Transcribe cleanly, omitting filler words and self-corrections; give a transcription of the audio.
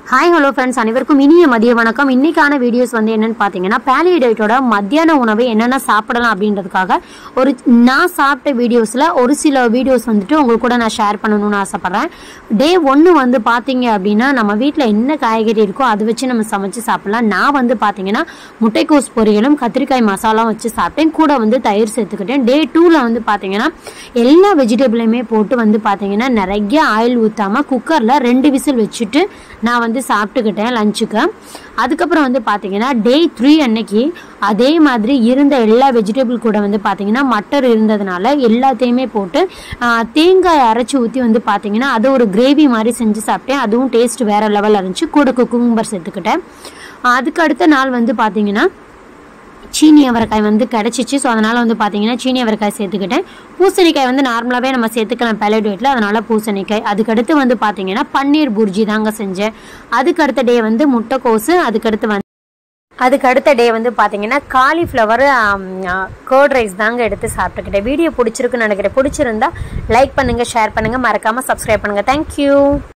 Hi hello friends, அனைவருக்கும் இனிய மதிய வணக்கம். இன்னைக்கான வீடியோஸ் வந்து என்னன்னு பார்த்தீங்கன்னா, பேலியோ டயட்டோட மத்தியான உணவை என்னென்ன சாப்பிடலாம் அப்படின்றதுக்காக நான் சாப்பிட்ட வீடியோஸில் ஒரு சில வீடியோஸ் வந்துட்டு உங்களுக்கு கூட நான் ஷேர் பண்ணணும்னு ஆசைப்பட்றேன். டே 1 வந்து பார்த்தீங்க அப்படின்னா, நம்ம வீட்டில் என்ன காய்கறி இருக்கோ அதை வச்சு நம்ம சமைச்சு சாப்பிடலாம். நான் வந்து பார்த்தீங்கன்னா முட்டைக்கோஸ் பொரியலும் கத்திரிக்காய் மசாலாவும் வச்சு சாப்பிட்டேன். கூட வந்து தயிர் சேர்த்துக்கிட்டேன். டே 2ல் வந்து பார்த்தீங்கன்னா எல்லா வெஜிடபிளையுமே போட்டு வந்து பார்த்தீங்கன்னா நிறைய ஆயில் ஊற்றாமல் குக்கரில் 2 விசில் வச்சுட்டு நான் வந்து சாப்பிட்டுக்கிட்டேன் லஞ்சுக்கு. அதுக்கப்புறம் வந்து பார்த்தீங்கன்னா டே 3 அன்னைக்கு அதே மாதிரி இருந்த எல்லா வெஜிடபிள் கூட வந்து பார்த்தீங்கன்னா மட்டர் இருந்ததுனால எல்லாத்தையுமே போட்டு தேங்காய் அரைச்சி ஊற்றி வந்து பார்த்தீங்கன்னா அது ஒரு கிரேவி மாதிரி செஞ்சு சாப்பிட்டேன். அதுவும் டேஸ்ட் வேறு லெவலில் இருந்துச்சு. கூட குக்கும்பர் சேர்த்துக்கிட்டேன். அதுக்கு அடுத்த நாள் வந்து பார்த்தீங்கன்னா சீனி அவரைக்காய் வந்து கிடச்சிச்சு. ஸோ அதனால் வந்து பார்த்தீங்கன்னா சீனி அவரைக்காய் சேர்த்துக்கிட்டேன். பூசணிக்காய் வந்து நார்மலாகவே நம்ம சேர்த்துக்கலாம் பேலியோ டயட்டில், அதனால் பூசணிக்காய். அதுக்கடுத்து வந்து பார்த்தீங்கன்னா பன்னீர் புர்ஜி தாங்க செஞ்சேன். அதுக்கடுத்த டே வந்து முட்டைக்கோசு. அதுக்கடுத்த டே வந்து பார்த்தீங்கன்னா காலிஃப்ளவர் கர்ட் ரைஸ் தாங்க எடுத்து சாப்பிட்டுக்கிட்டேன். வீடியோ பிடிச்சிருக்குன்னு நினைக்கிறேன். பிடிச்சிருந்தா லைக் பண்ணுங்கள், ஷேர் பண்ணுங்கள், மறக்காமல் சப்ஸ்கிரைப் பண்ணுங்கள். தேங்க்யூ.